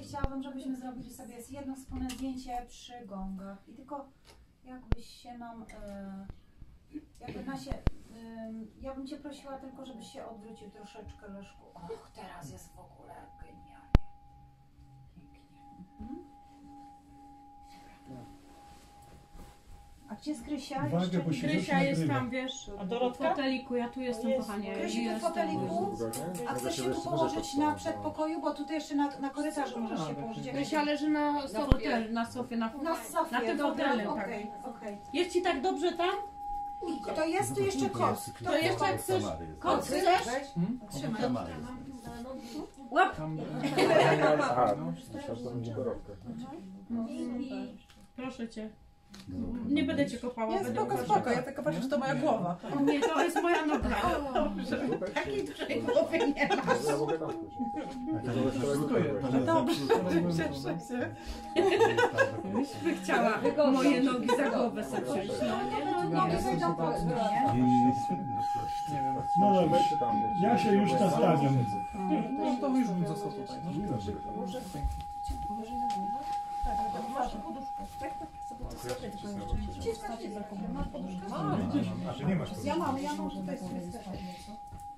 chciałabym, żebyśmy zrobili sobie jedno wspólne zdjęcie przy gongach. I tylko jakbyś się nam, ja bym Cię prosiła tylko, żebyś się odwrócił troszeczkę, Leszku. Och, teraz jest w ogóle genialnie. Pięknie. A gdzie jest Krysia? Krysia jest tam, wiesz, a Dorotka? w foteliku, ja tu jestem, kochanie. Krysiu, ty w foteliku? A chcesz się tu położyć na przedpokoju, bo tutaj jeszcze na korytarzu możesz się położyć. Krysia leży na sofie, na sofie, na tym fotelu. Okej. Jest ci tak dobrze tam? I to jest tu jeszcze kot. To jeszcze jak chcesz? Kot chcesz? Trzymaj. Łap! Proszę cię. Nie będę cię kopała. Nie, spoko, ja tylko patrzę, że to moja głowa. O nie, to jest moja noga. Dobrze. Takiej dużej głowy nie masz. Dobrze, cieszę się. By chciała moje nogi za głowę sobie wziąć. Nogi wejdą pod dół, nie? No dobrze, ja się już nastawiam. No to już bym został tutaj. Masz poduszkę. Masz poduszkę? Ja mam tutaj sobie nieco.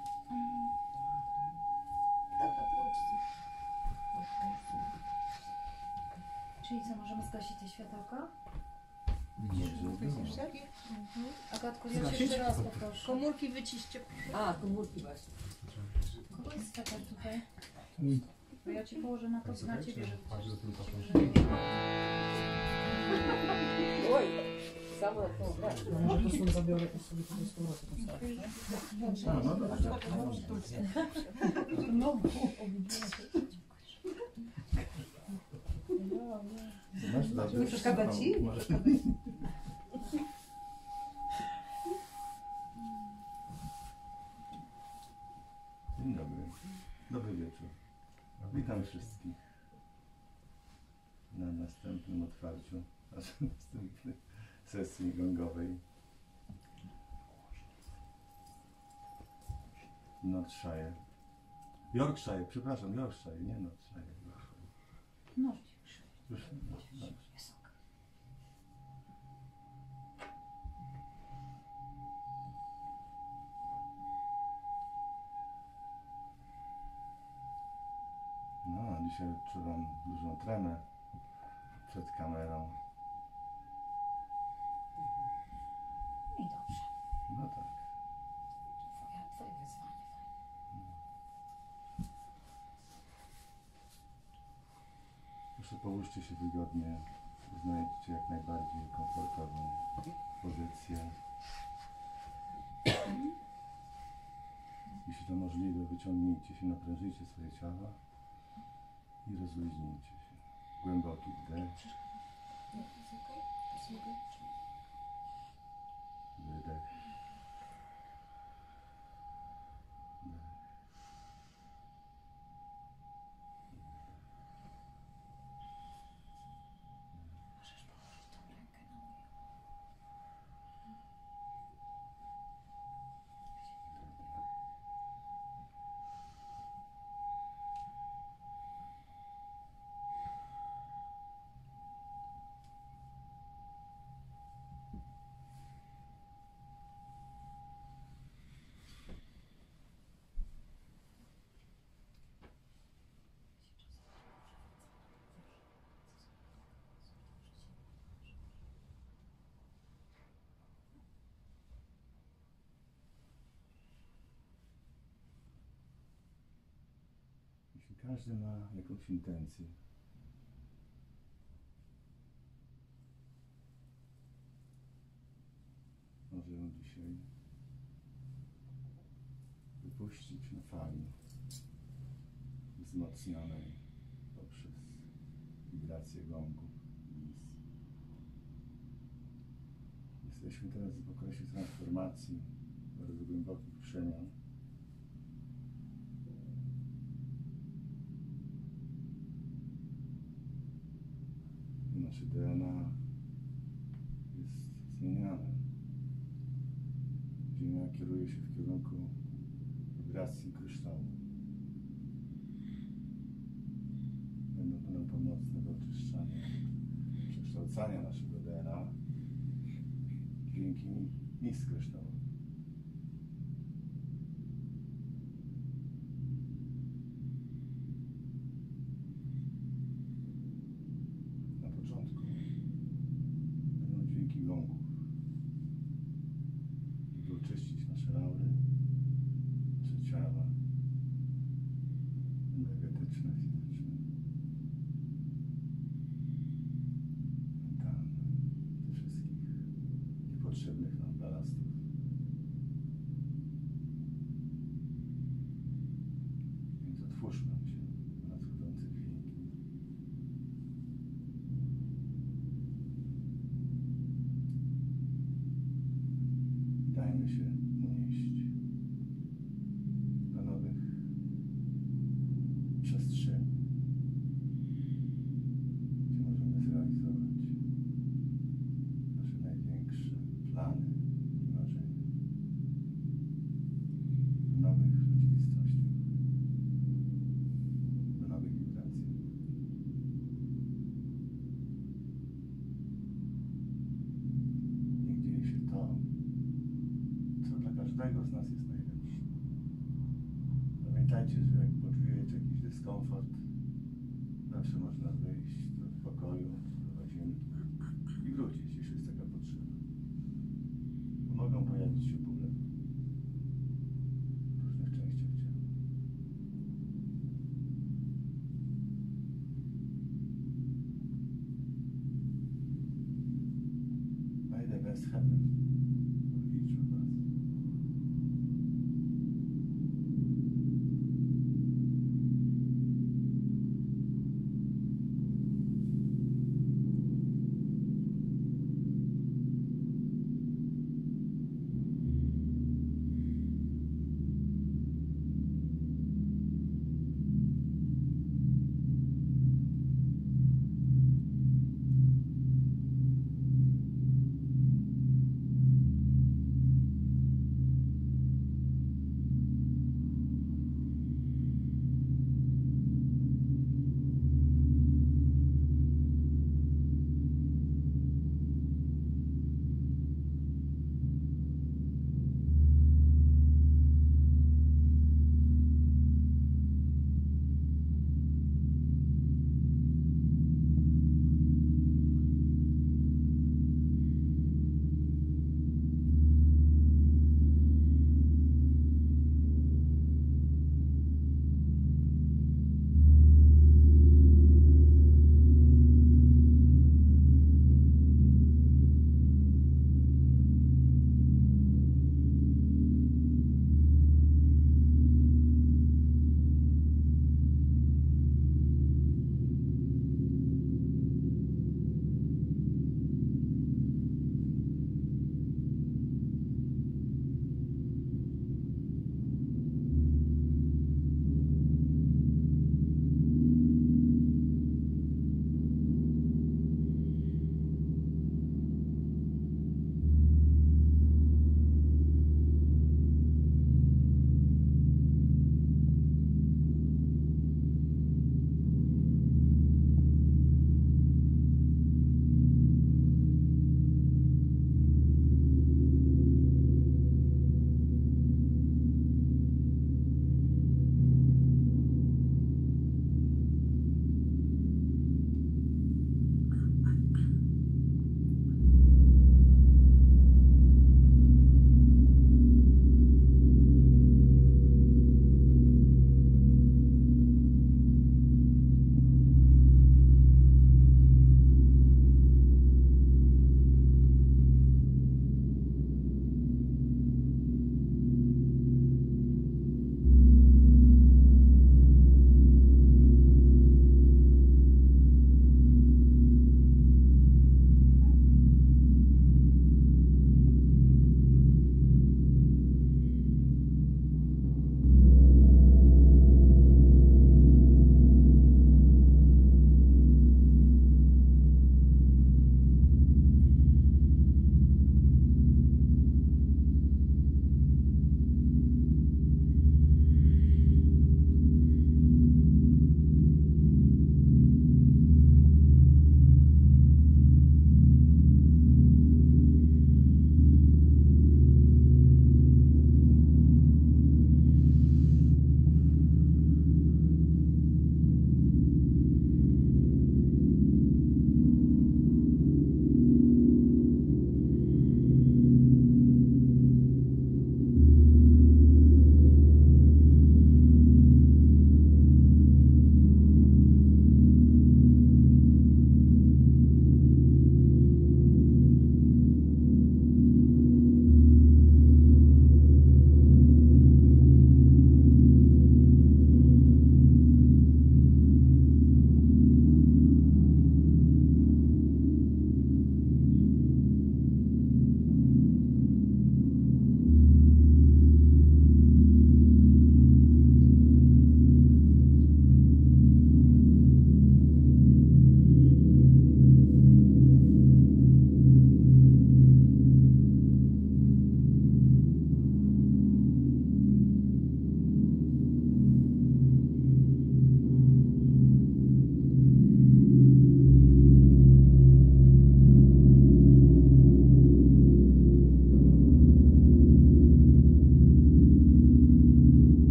Czyli co, możemy zgasić te światełka? Agatku, ja cię jeszcze raz poproszę. Komórki wyciście. A, komórki właśnie. Kogo jest sweter tutaj? Bo ja Ci położę na ciebie, żeby... Oj, samo na to. Może to sobie zabiorę i sobie tutaj z powrotem. Nie przeszkadza Ci? Dzień dobry. Dobry wieczór. Witam wszystkich na następnym otwarciu następnej sesji gongowej Yorkshire, przepraszam, Yorkshire, nie Northshire. No, Już, dobrze. jest ok. No, dzisiaj odczuwam dużą tremę przed kamerą. I dobrze. No tak. Twoje wyzwanie. Proszę połóżcie się wygodnie, znajdźcie jak najbardziej komfortową pozycję. Jeśli to możliwe, wyciągnijcie się, naprężyjcie swoje ciała i rozluźnijcie się. Głęboki wdech, wydech. Jeśli każdy ma jakąś intencję, może ją dzisiaj wypuścić na fali wzmocnionej poprzez wibrację gongów. Jesteśmy teraz w okresie transformacji, bardzo głębokich przemian. Nasze DNA jest zmieniane. Ziemia kieruje się w kierunku wibracji kryształu. Będą to będą pomocne do oczyszczania, przekształcania naszego DNA dźwięki mis kryształowych. Na początku będą dźwięki gongów, żeby oczyścić nasze aury, nasze ciała energetyczne, fizyczne, mentalne, ze wszystkich niepotrzebnych nam balastów. Więc otwórzmy się na nadchodzące dźwięki. I dajmy się unieść do nowych przestrzeni, gdzie możemy zrealizować nasze największe plany i marzenia w nowych rzeczywistościach, w nowych wibracjach. Niech dzieje się to, co dla każdego z nas jest najlepsze. Pamiętajcie, że jak poczujecie jakiś dyskomfort, zawsze można wyjść do pokoju, do łazienki i wrócić, jeśli jest taka potrzeba. Bo mogą pojawić się bóle w różnych częściach ciała. May the best happen for each of us.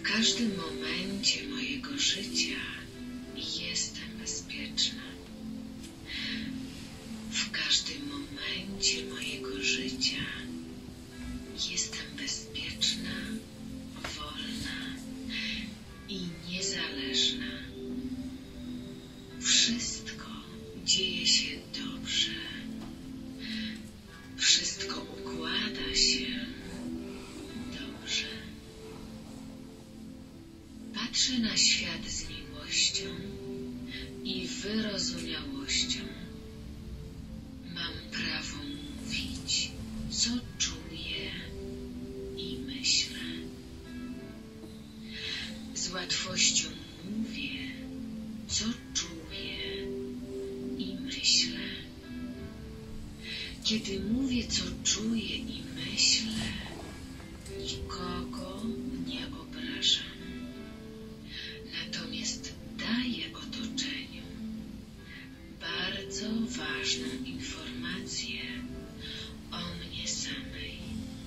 każdym momencie mojego życia jestem bezpieczna. W każdym momencie mojego życia jestem bezpieczna, wolna i niezależna. Wszystko dzieje się dobrze. Wszystko układa się dobrze. Patrzę na świat z miłością i wyrozumiałością. Mam prawo mówić, co czuję i myślę. Z łatwością mówię, co czuję i myślę. Kiedy mówię, co czuję i myślę, nikogo nie obrażam. Natomiast daję otoczeniu bardzo ważną informację o mnie samej.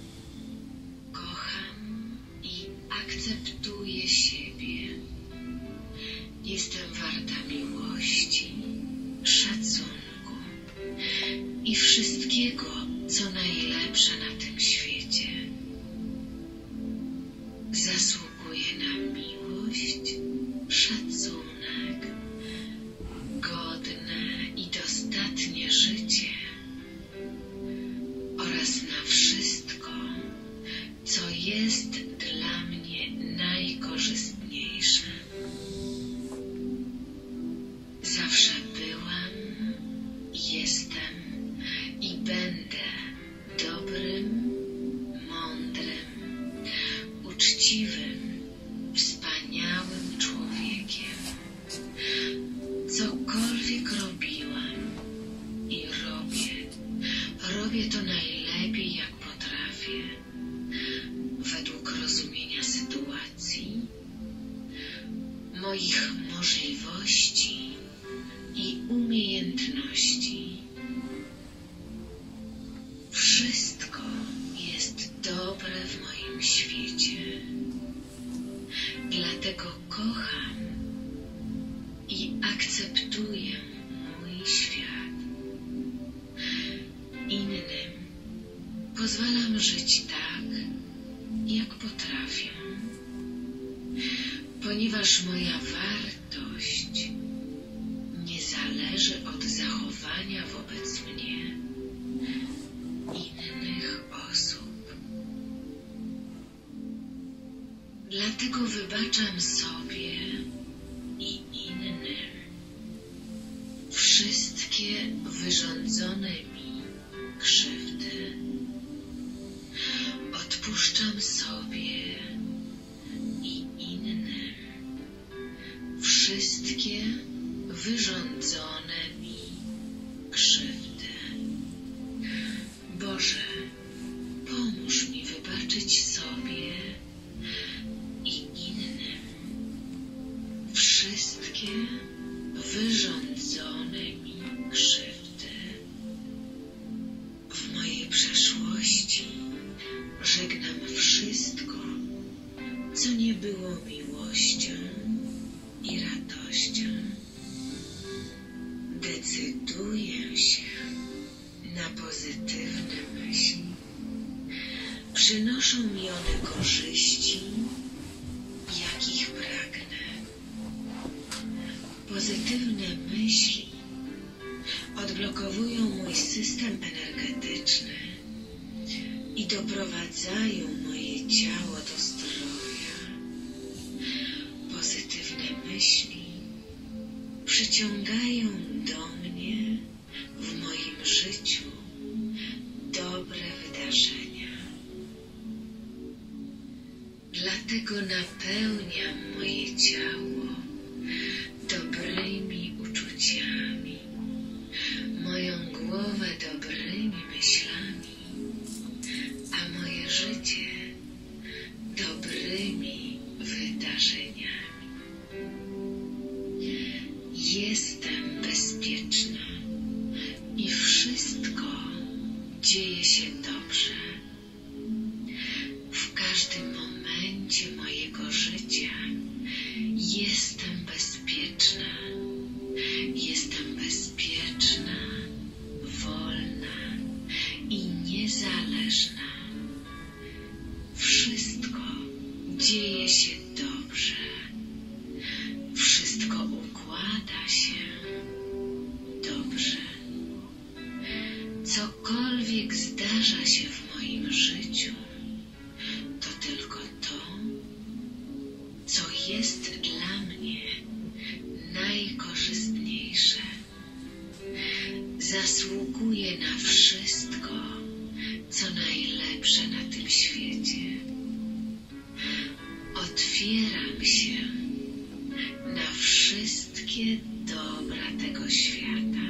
Kocham i akceptuję siebie. Jestem warta miłości, szacunku i wszystkiego, co najlepsze na tym świecie. Zasługuję na miłość, szacunek, godne i dostatnie życie oraz na wszystko, co jest dla mnie najkorzystniejsze. Zawsze byłam, jestem i będę dobrym, mądrym, uczciwym, wspaniałym człowiekiem. Cokolwiek robiłam i robię to najlepiej, jak potrafię, według rozumienia sytuacji, moich możliwości i umiejętności. Wszystko jest dobre w moim świecie. Dlatego kocham i akceptuję mój świat. Innym pozwalam żyć tak, jak potrafię, ponieważ moja wartość nie zależy od zachowania wobec mnie innych osób. Dlatego wybaczam sobie i innym wszystkie wyrządzone mi krzywdy. Odpuszczam sobie i innym wszystkie wyrządzone mi krzywdy. Boże, pomóż mi wybaczyć sobie i innym wszystkie wyrządzone mi krzywdy. W mojej przeszłości żegnam wszystko, co nie było miłością i radością. Decyduję się na pozytywne myśli. Przynoszą mi one korzyści, jakich pragnę. Pozytywne myśli odblokowują mój system energetyczny i doprowadzają moje ciało do zdrowia. Pozytywne myśli przyciągają do mnie w moim życiu dobre wydarzenia. Dlatego napełniam moje ciało dobrymi uczuciami, moją głowę dobrymi myślami, a moje życie dobrymi wydarzeniami. Jestem bezpieczna i wszystko dzieje się dobrze. W każdym momencie gruncie mojego życia jestem bezpieczna. Jestem bezpieczna, wolna i niezależna. Wszystko dzieje się dobrze. Wszystko układa się dobrze. Cokolwiek zdarza się w moim życiu, to tylko to, co jest dla mnie najkorzystniejsze. Zasługuję na wszystko, co najlepsze na tym świecie. Otwieram się na wszystkie dobra tego świata.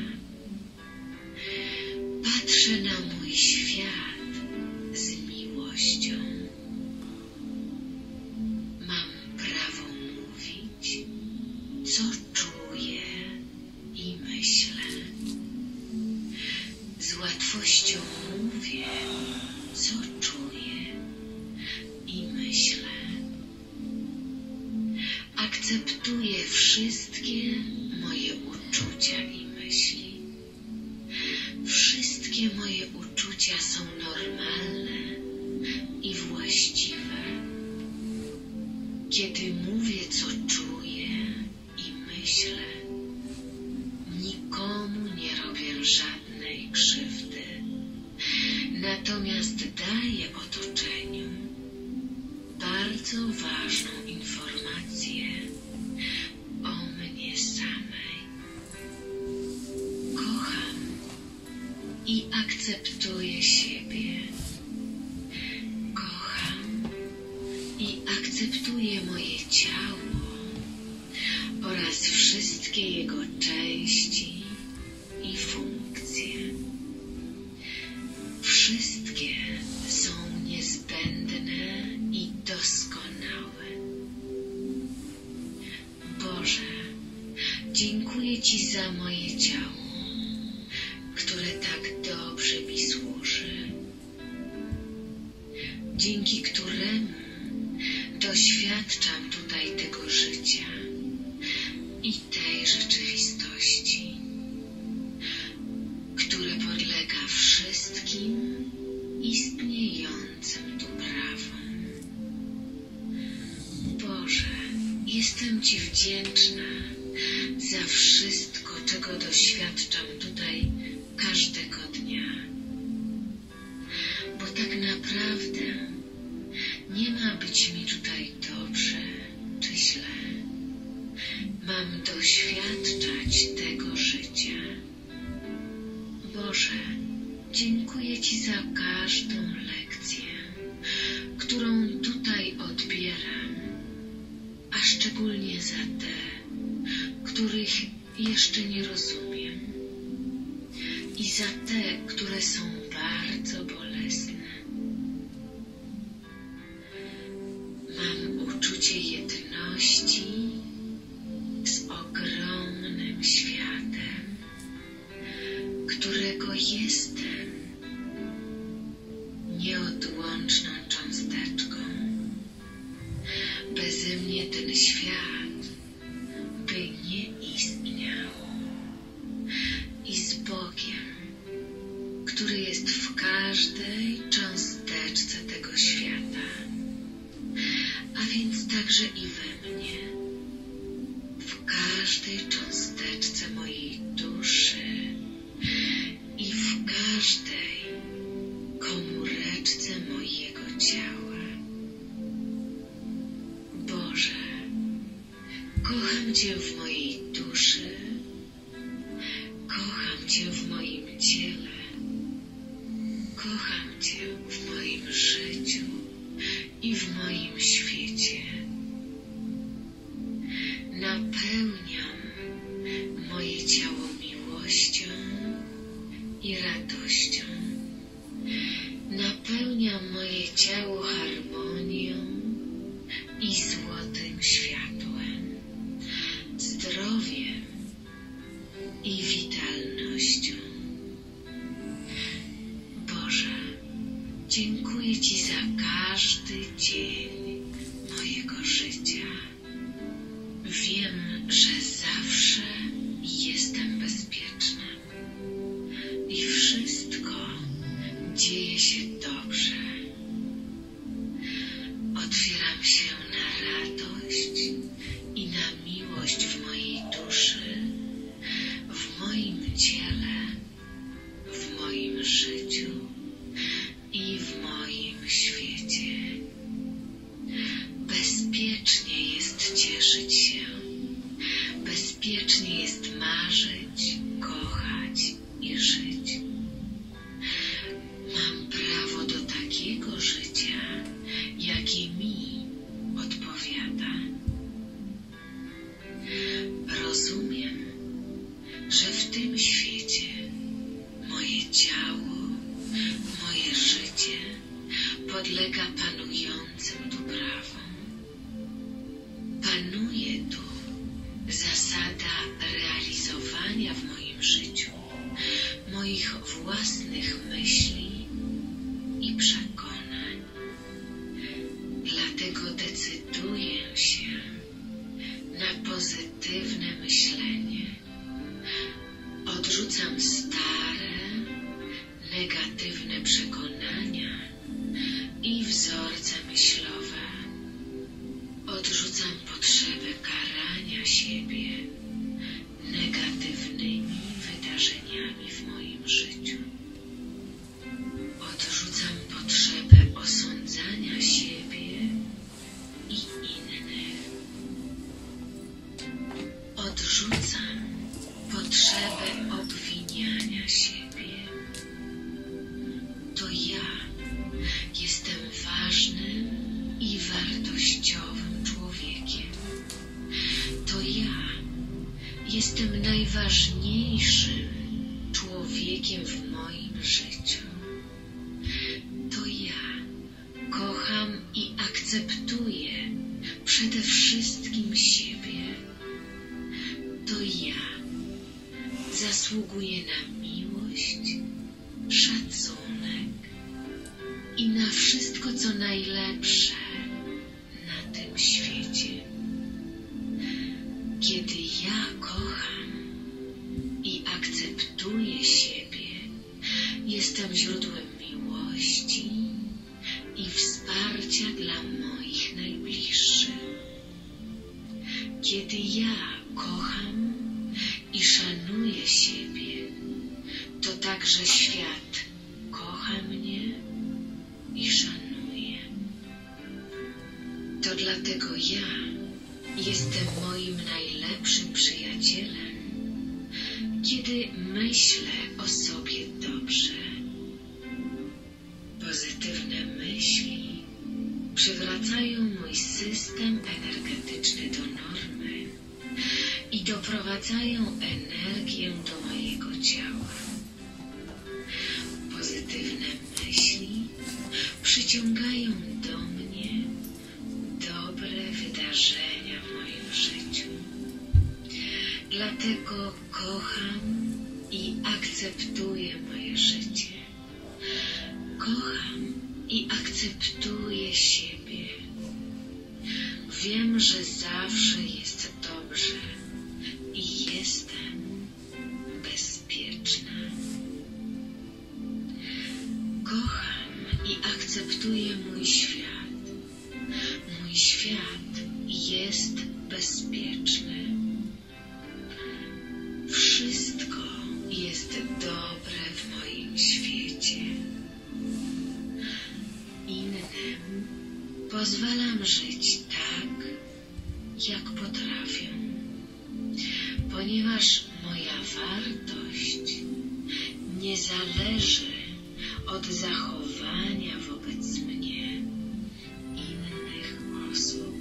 Patrzę na mój świat z miłością. Mam prawo mówić, co czuję i myślę. Z łatwością mówię, co czuję i myślę. Akceptuję wszystkie moje uczucia i myśli. Wszystkie moje uczucia są normalne i właściwe. Kiedy mówię, co czuję i myślę, nikomu nie robię żadnej krzywdy. Natomiast daję otoczeniu bardzo ważną informację o mnie samej. Kocham i akceptuję siebie. Kocham i akceptuję moje ciało oraz wszystkie jego części i funkcje. Wszystkie są niezbędne i doskonałe. Boże, dziękuję Ci za moje ciało, które tak dobrze mi służy, dzięki któremu doświadczam tutaj tego życia i tej rzeczywistości, które podlega wszystkim istniejącym tu prawom. Boże, jestem Ci wdzięczna za wszystko, czego doświadczam tutaj każdego dnia. Bo tak naprawdę nie ma być mi tutaj dobrze czy źle. Mam doświadczać tego życia. Boże, dziękuję Ci za każdą lekcję, którą tutaj odbieram, a szczególnie za te, których jeszcze nie rozumiem i za te, które są bardzo bolesne. Mam uczucie jedności z ogromnym światem, którego jestem nieodłączną cząsteczką. Beze mnie ten świat by nie istniał. I z Bogiem, który jest w każdej cząsteczce tego świata, a więc także i we mnie, w każdej cząsteczce mojej duszy i w każdej komóreczce mojego ciała. Boże, kocham Cię w mojej duszy, kocham Cię w moim ciele, kocham Cię w moim życiu i w moim świecie. Napełniam moje ciało miłością i radością. Napełniam moje ciało harmonią i złotym światłem, zdrowiem i witalnością. Boże, dziękuję Ci za każdy dzień marzyć, kochać i żyć. Mam prawo do takiego życia, jakie mi odpowiada. Rozumiem, że w tym świecie moje ciało, moje życie podlega panującym tu prawom. Panuje tu zasada realizowania w moim życiu moich własnych myśli i przekonań. Dlatego decyduję się na pozytywne myślenie. Odrzucam stare, negatywne przekonania i wzorce myślowe. Odrzucam potrzebę karania siebie negatywnymi wydarzeniami w moim życiu. Odrzucam potrzebę osądzania siebie i innych. Odrzucam potrzebę obwiniania siebie. To ja jestem ważnym i wartościowym człowiekiem. To ja jestem najważniejszym człowiekiem w moim życiu. To ja kocham i akceptuję przede wszystkim siebie. To ja zasługuję na miłość, szacunek i na wszystko, co najlepsze na tym świecie. Kiedy ja kocham i akceptuję siebie, jestem źródłem miłości i wsparcia dla moich najbliższych. Kiedy ja kocham i szanuję siebie, to także świat kocha mnie i szanuje. To dlatego ja jestem moim najlepszym przyjacielem, kiedy myślę o sobie dobrze. Pozytywne myśli przywracają mój system energetyczny do normy i doprowadzają energię do mojego ciała. Pozytywne myśli przyciągają do mnie dobre wydarzenia w moim życiu. Dlatego kocham i akceptuję moje życie. Kocham i akceptuję siebie. Wiem, że zawsze jest dobrze i jestem bezpieczna. Kocham i akceptuję mój świat. Mój świat jest bezpieczny. Wszystko jest dobre w moim świecie. Innym pozwalam żyć tak, jak potrafię, ponieważ moja wartość nie zależy od zachowania wobec mnie innych osób.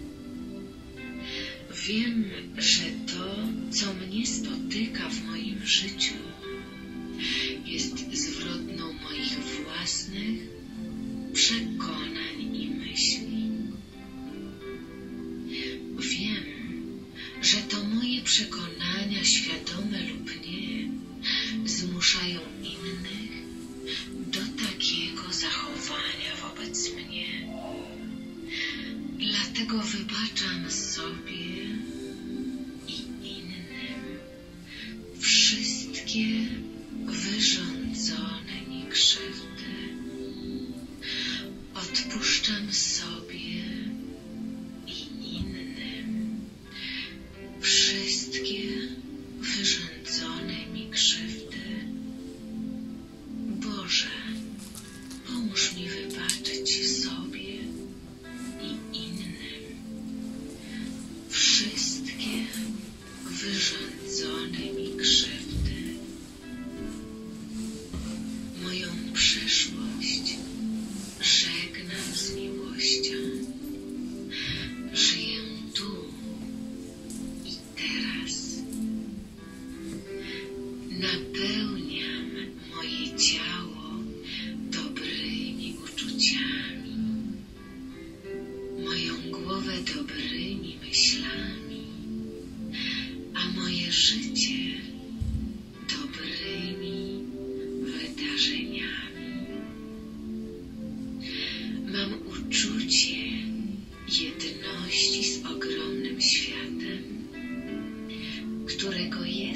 Wiem, że to, co mnie spotyka w moim życiu, jest zwrotną moich własnych przekonań i myśli. Wiem, że to moje przekonania, świadome lub nie, zmuszają innych do takiego zachowania wobec mnie. Dlatego wybaczam sobie i innym wszystkie wyrządzone mi krzywdy. Odpuszczam sobie i innym wszystkie wyrządzone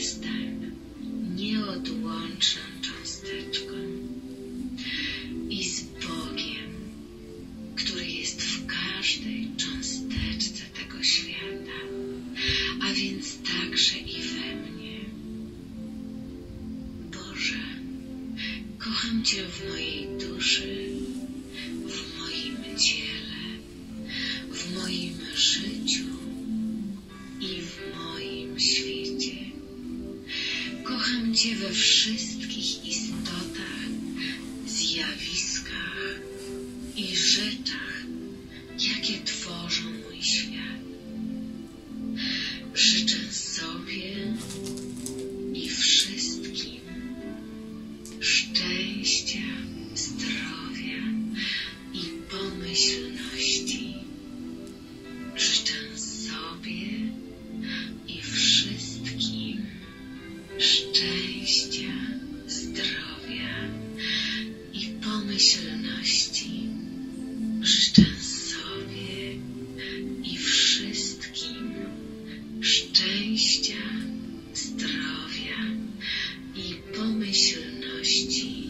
jestem nieodłączną cząsteczką i z Bogiem, który jest w każdej cząsteczce tego świata, a więc także i we mnie. Boże, kocham Cię w mojej duszy, w moim ciele, w moim życiu i w moim świecie. Kocham Cię we wszystkich istotach, zjawiskach i rzeczach, jakie tworzą mój świat. Życzę sobie i wszystkim szczęścia, zdrowia i pomyślności. Życzę sobie i wszystkim szczęścia, zdrowia i pomyślności. Życzę sobie i wszystkim szczęścia, zdrowia i pomyślności.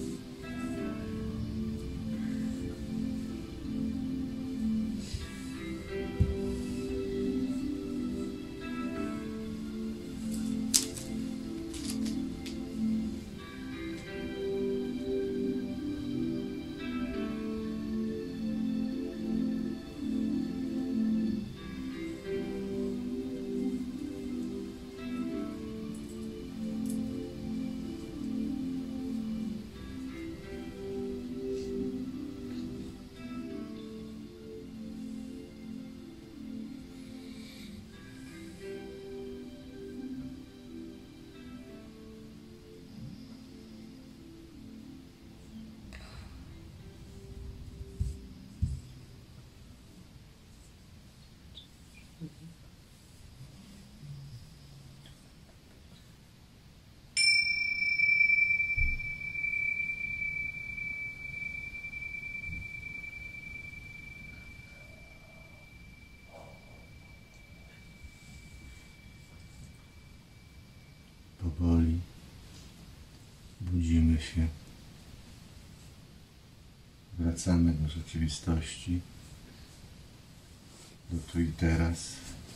Powoli budzimy się, wracamy do rzeczywistości, do tu i teraz.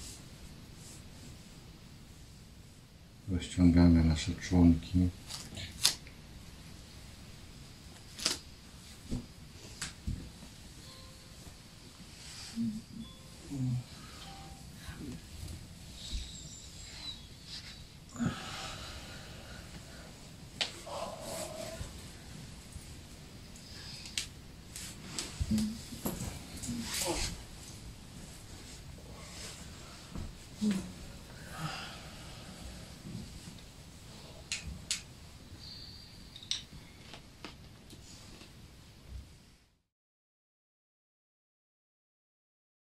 Rozciągamy nasze członki.